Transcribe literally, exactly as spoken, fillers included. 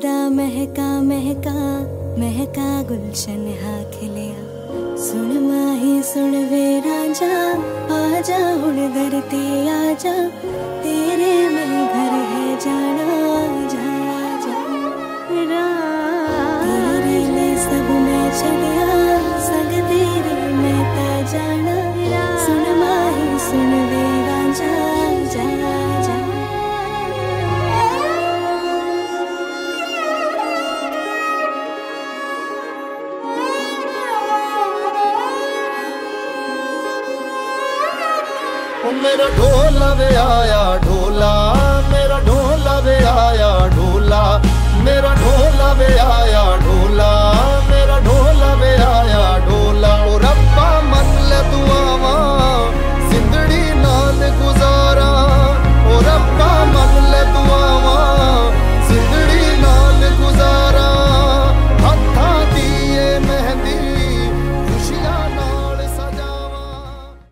तेरा महका महका महका गुलशन हा खिलिया। सुन माही सुन वे राजा, आजा हुण धरती आजा, तेरे में घर है जाना जा जा। तेरे लिए सब मैं छड़िया, संग तेरे मैं ता जाना। सुन माही सुन वे राजा जा जा। मेरा ढोला वे आया ढोला,